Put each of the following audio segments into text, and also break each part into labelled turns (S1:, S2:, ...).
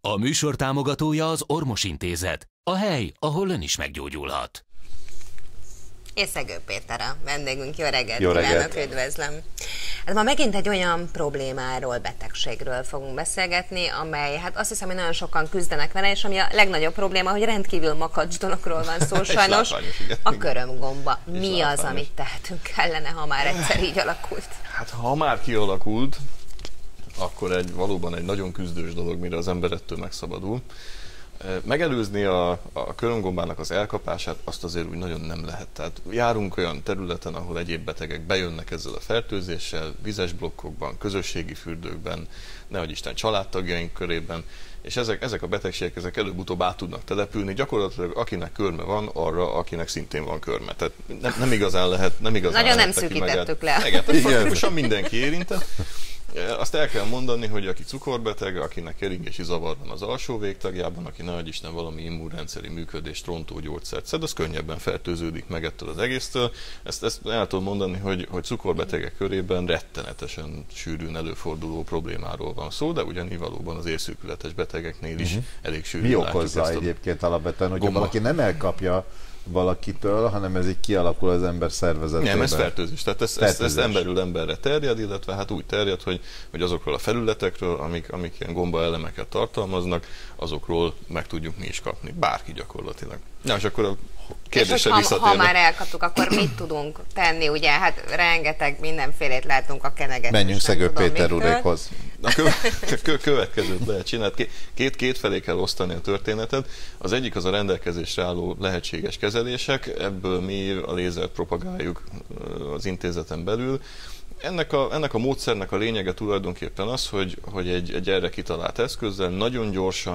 S1: A műsor támogatója az Ormos Intézet, a hely, ahol ön is meggyógyulhat.
S2: És Szegő Péter a vendégünk. Jó reggelt,
S3: Jó reggelt.
S2: kívánok, üdvözlöm. Hát ma megint egy olyan problémáról, betegségről fogunk beszélgetni, amely, hát azt hiszem, hogy nagyon sokan küzdenek vele, és ami a legnagyobb probléma, hogy rendkívül makacs dologról van szó sajnos, a körömgomba. Mi az, amit tehetünk kellene, ha már egyszer így alakult?
S3: Hát ha már kialakult, akkor valóban egy nagyon küzdős dolog, mire az ember ettől megszabadul. Megelőzni a körömgombának az elkapását azt azért úgy nagyon nem lehet. Tehát járunk olyan területen, ahol egyéb betegek bejönnek ezzel a fertőzéssel, vizes blokkokban, közösségi fürdőkben, nehogy Isten családtagjaink körében, és ezek a betegségek ezek előbb-utóbb át tudnak települni, gyakorlatilag akinek körme van, arra, akinek szintén van körme. Tehát nem igazán lehet,
S2: Nagyon nem szűkítettük le.
S3: Faktikusan mindenki érintett. Azt el kell mondani, hogy aki cukorbeteg, akinek keringési zavar van az alsó végtagjában, aki nehogy Isten valami immunrendszeri működést rontó gyógyszert szed, az könnyebben fertőződik meg ettől az egésztől. Ezt el tudom mondani, hogy cukorbetegek körében rettenetesen sűrűn előforduló problémáról van szó, de ugyanígy valóban az érszűkületes betegeknél is elég sűrűn.
S4: Mi okozza egyébként alapvetően, hogyha valaki nem elkapja valakitől, hanem ez így kialakul az ember szervezetében?
S3: Nem, ez fertőzés. Tehát ez emberről emberre terjed, illetve hát úgy terjed, hogy azokról a felületekről, amik ilyen gombaelemeket tartalmaznak, azokról meg tudjuk mi is kapni. Bárki gyakorlatilag. Na, és akkor a kérdésre visszatérve.
S2: Ha már elkaptuk, akkor mit tudunk tenni? Ugye, hát rengeteg mindenfélét látunk a kenegetésnek.
S4: Menjünk Szegő Péter urékhoz.
S3: A következőt lehet csinálni. Két felé kell osztani a történetet. Az egyik az a rendelkezésre álló lehetséges kezelések, ebből mi a lézert propagáljuk az intézeten belül. Ennek a módszernek a lényege tulajdonképpen az, hogy egy erre kitalált eszközzel nagyon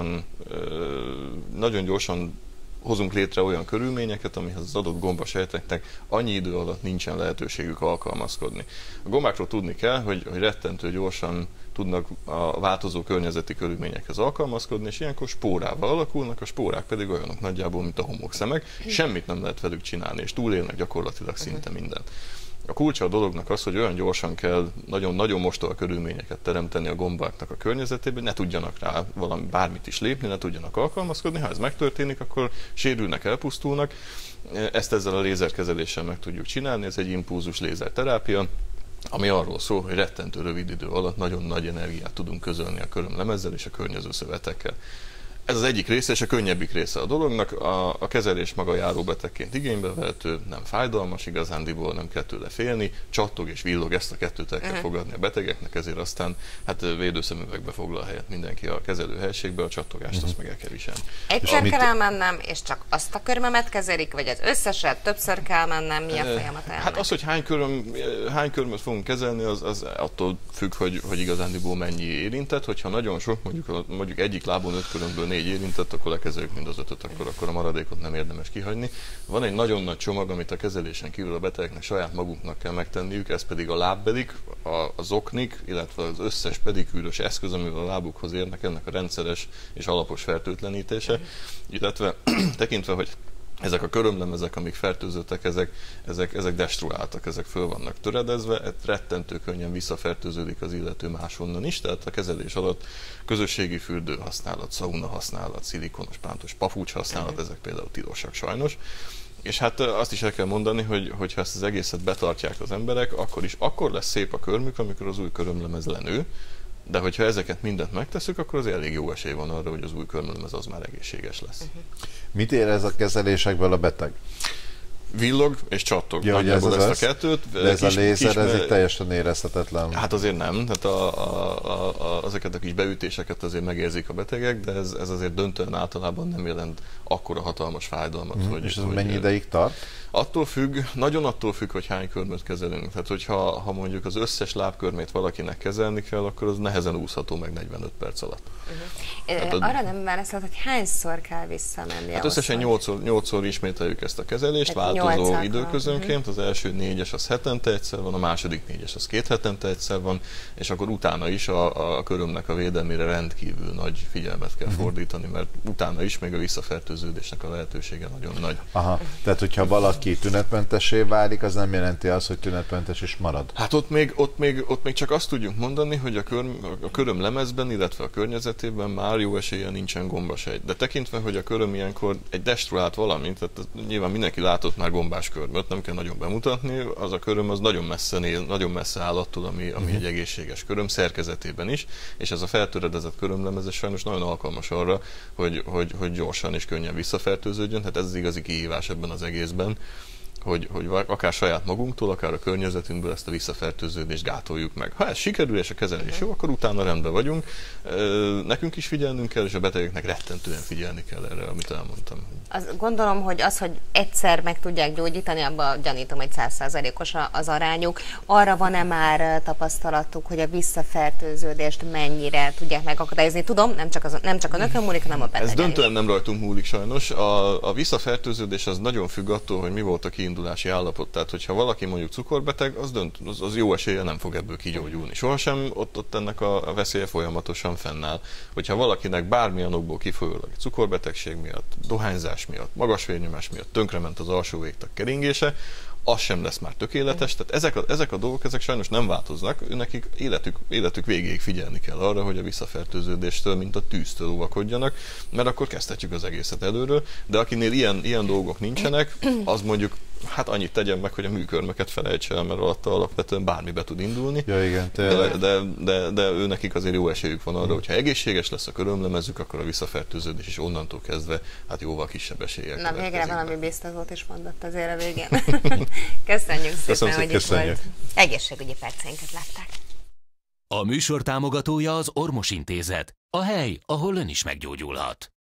S3: gyorsan hozunk létre olyan körülményeket, amihez az adott gombasejteknek annyi idő alatt nincsen lehetőségük alkalmazkodni. A gombákról tudni kell, hogy rettentő gyorsan tudnak a változó környezeti körülményekhez alkalmazkodni, és ilyenkor spórával alakulnak, a spórák pedig olyanok nagyjából, mint a homokszemek, semmit nem lehet velük csinálni, és túlélnek gyakorlatilag szinte mindent. A kulcsa a dolognak az, hogy olyan gyorsan kell nagyon mostoha körülményeket teremteni a gombáknak a környezetében, ne tudjanak rá bármit is lépni, ne tudjanak alkalmazkodni. Ha ez megtörténik, akkor sérülnek, elpusztulnak. Ezt ezzel a lézerkezeléssel meg tudjuk csinálni, ez egy impulzus lézerterápia, ami arról szól, hogy rettentő rövid idő alatt nagyon nagy energiát tudunk közölni a körömlemezzel és a környező szövetekkel. Ez az egyik része, és a könnyebbik része a dolognak. A kezelés maga járóbetegként igénybe vehető, nem fájdalmas, igazándiból nem kell tőle félni, csattog és villog, ezt a kettőt el kell fogadni a betegeknek, ezért aztán hát védőszemüvegbe foglal helyet mindenki a kezelőhelyiségbe, a csattogást azt meg el kell viselni.
S2: Egyszer kell elmennem, és csak azt a körmömet kezelik, vagy az összeset, többször kell mennem, mi a folyamat ennek?
S3: Hát az, hogy hány körmöt fogunk kezelni, az attól függ, hogy igazándiból mennyi érintett. Hogyha nagyon sok, mondjuk egyik lábon 5 körömből 4 érintett, akkor lekezeljük mind az 5-öt, akkor a maradékot nem érdemes kihagyni. Van egy nagyon nagy csomag, amit a kezelésen kívül a betegeknek saját maguknak kell megtenniük, ez pedig a lábbedik, az oknik, illetve az összes pedikűrös eszköz, amivel a lábukhoz érnek, ennek a rendszeres és alapos fertőtlenítése, illetve tekintve, hogy ezek a körömlemezek, amik fertőzöttek, ezek destruáltak, ezek föl vannak töredezve, rettentő könnyen visszafertőződik az illető máshonnan is, tehát a kezelés alatt közösségi fürdő használat, szauna használat, szilikonos pántos papucs használat, ezek például tilosak sajnos. És hát azt is el kell mondani, hogy ha ezt az egészet betartják az emberek, akkor lesz szép a körmük, amikor az új körömlemez lenő, de hogyha ezeket mindent megtesszük, akkor az elég jó esély van arra, hogy az új körmölemez az már egészséges lesz.
S4: Mit érez a kezelésekből a beteg?
S3: Villog és csattog.
S4: Ja,
S3: ezt a kettőt.
S4: De ez a lézer, ez itt teljesen érezhetetlen.
S3: Hát azért nem. Tehát ezeket a kis beütéseket azért megérzik a betegek, de ez azért döntően általában nem jelent akkora hatalmas fájdalmat.
S4: És ez mennyi ideig tart?
S3: Nagyon attól függ, hogy hány körmöt kezelünk. Tehát, hogyha mondjuk az összes lábkörmét valakinek kezelni kell, akkor az nehezen úszható meg 45 perc alatt.
S2: Arra nem válaszolt, hogy hányszor kell visszamenni?
S3: Hát összesen 8-szor ismételjük ezt a kezelést. változó időközönként, az első 4-es az hetente egyszer van, a második 4-es az 2 hetente egyszer van, és akkor utána is a körömnek a védelmére rendkívül nagy figyelmet kell fordítani, mert utána is még a visszafertőződésnek a lehetősége nagyon nagy.
S4: Aha, tehát hogyha valaki tünetmentessé válik, az nem jelenti azt, hogy tünetmentes is marad?
S3: Hát ott még csak azt tudjuk mondani, hogy a köröm lemezben, illetve a környezetében már jó esélye nincsen gombasejt. De tekintve, hogy a köröm ilyenkor egy destruált valami, tehát nyilván mindenki látott már gombás körmöt, nem kell nagyon bemutatni, az a köröm az nagyon messze néz, nagyon messze áll attól, ami egy egészséges köröm, szerkezetében is, és ez a feltöredezett körömlemez ez sajnos nagyon alkalmas arra, hogy gyorsan és könnyen visszafertőződjön, tehát ez az igazi kihívás ebben az egészben, hogy akár saját magunktól, akár a környezetünkből ezt a visszafertőződést gátoljuk meg. Ha ez sikerül, és a kezelés jó, akkor utána rendben vagyunk. Nekünk is figyelnünk kell, és a betegeknek rettentően figyelni kell erre, amit elmondtam.
S2: Gondolom, hogy hogy egyszer meg tudják gyógyítani, abban gyanítom, hogy 100%-os az arányuk. Arra van-e már tapasztalatuk, hogy a visszafertőződést mennyire tudják megakadályozni? Tudom, nem csak a nökön múlik, hanem a betegen.
S3: Ez döntően nem rajtunk múlik sajnos. A visszafertőződés az nagyon függ attól, hogy mi volt a kiindulási állapot. Tehát, hogyha valaki mondjuk cukorbeteg, az jó esélye nem fog ebből kigyógyulni. Sohasem ott ennek a veszélye folyamatosan fennáll. Hogyha valakinek bármilyen okból kifolyólag cukorbetegség miatt, dohányzás miatt, magas vérnyomás miatt tönkrement az alsó végtag keringése, az sem lesz már tökéletes. Tehát ezek a dolgok sajnos nem változnak. Nekik életük végéig figyelni kell arra, hogy a visszafertőződéstől, mint a tűztől óvakodjanak, mert akkor kezdhetjük az egészet előről. De akinél ilyen dolgok nincsenek, az mondjuk hát annyit tegyen meg, hogy a műkörmöket felejtse el, mert alatta alapvetően bármi be tud indulni.
S4: Ja, igen,
S3: de őnekik azért jó esélyük van arra, hogyha egészséges lesz a körömlemezük, akkor a visszafertőződés is onnantól kezdve hát jóval kisebb eséllyel.
S2: Na végre valami biztatót is mondott azért a végén. Köszönjük szépen, hogy itt volt. Egészségügyi perceinket látták.
S1: A műsor támogatója az Ormos Intézet, a hely, ahol ön is meggyógyulhat.